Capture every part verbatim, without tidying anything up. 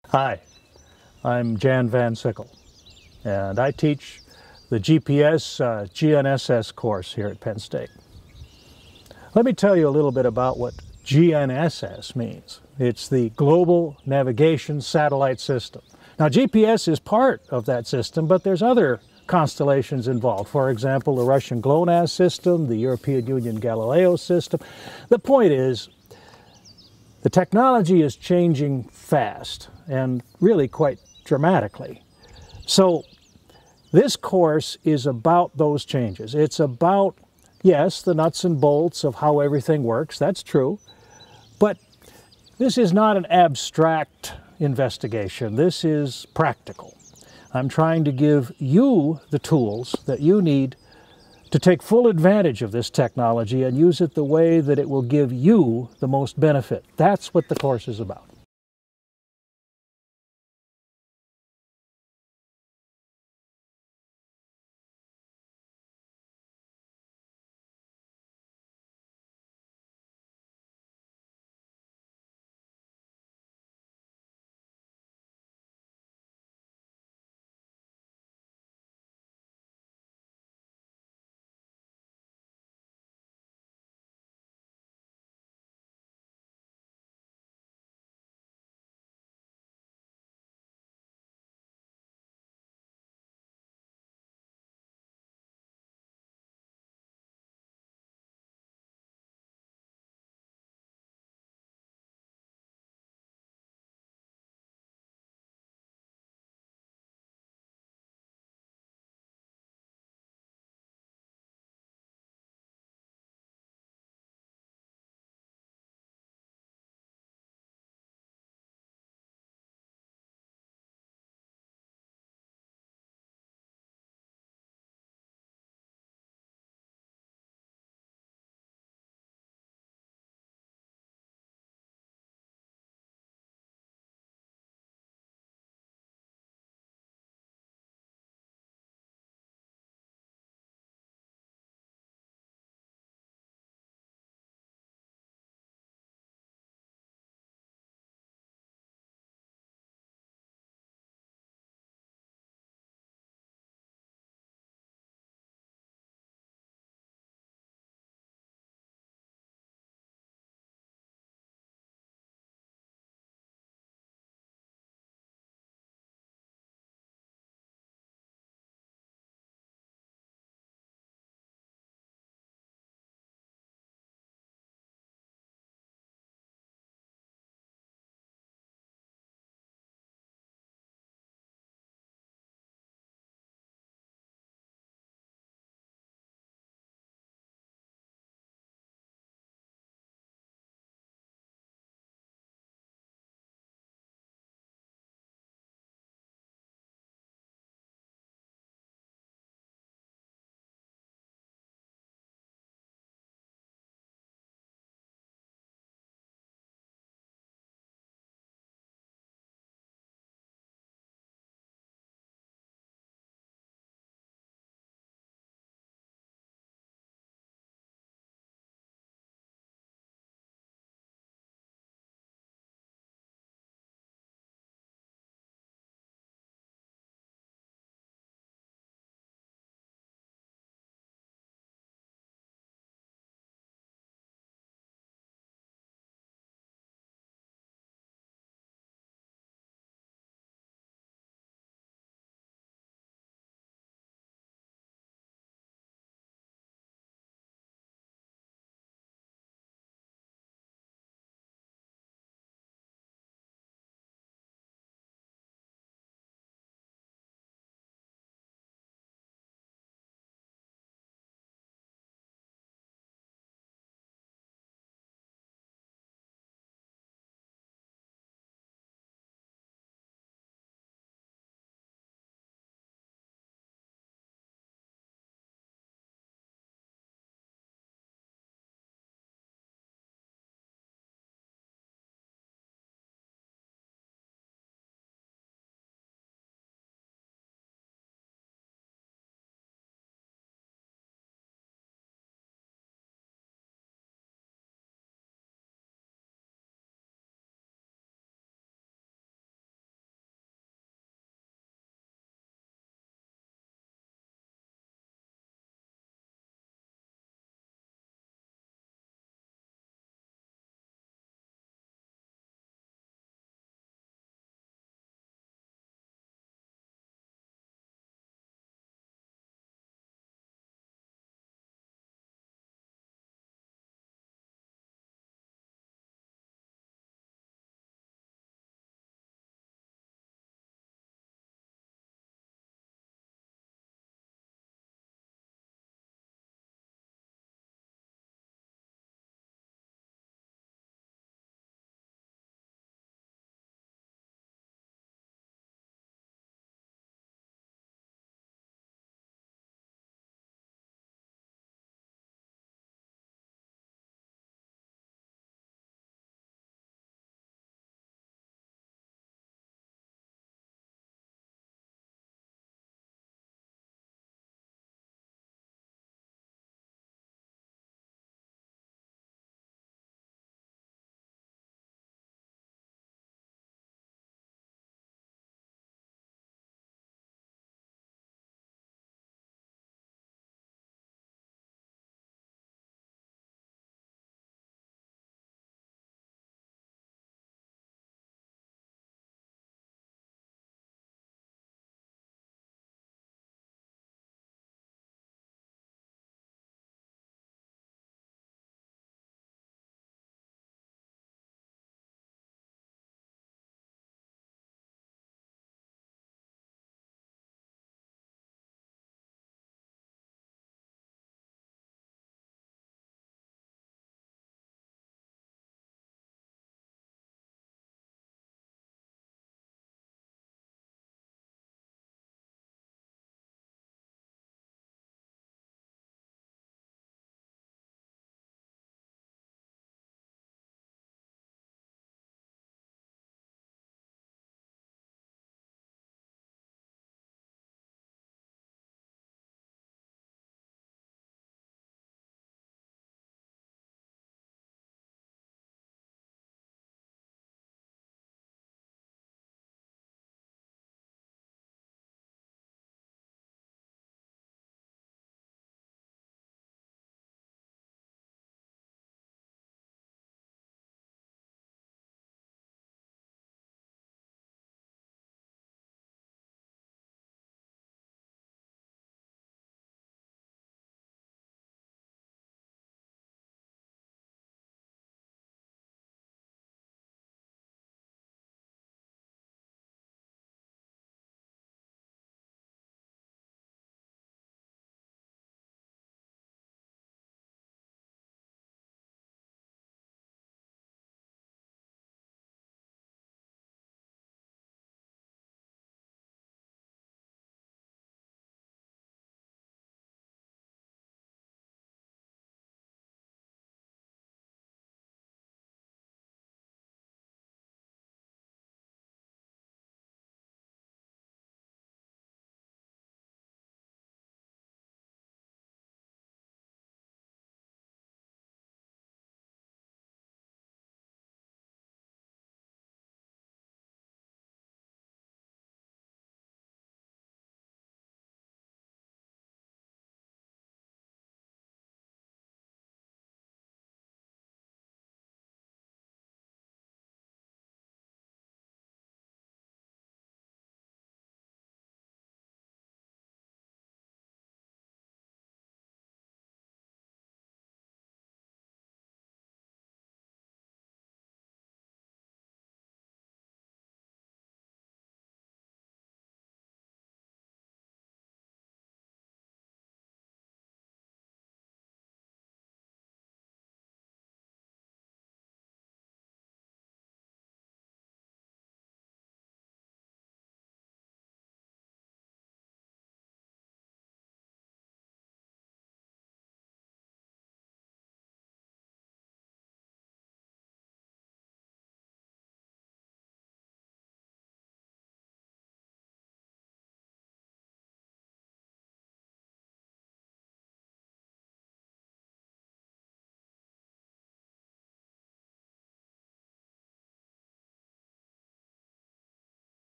Hi, I'm Jan Van Sickle, and I teach the G P S uh, G N S S course here at Penn State. Let me tell you a little bit about what G N S S means. It's the Global Navigation Satellite System. Now, G P S is part of that system, but there's other constellations involved. For example, the Russian GLONASS system, the European Union Galileo system. The point is, the technology is changing fast and really quite dramatically. So this course is about those changes. It's about, yes, the nuts and bolts of how everything works. That's true. But this is not an abstract investigation. This is practical. I'm trying to give you the tools that you need to take full advantage of this technology and use it the way that it will give you the most benefit. That's what the course is about.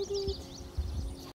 didn't.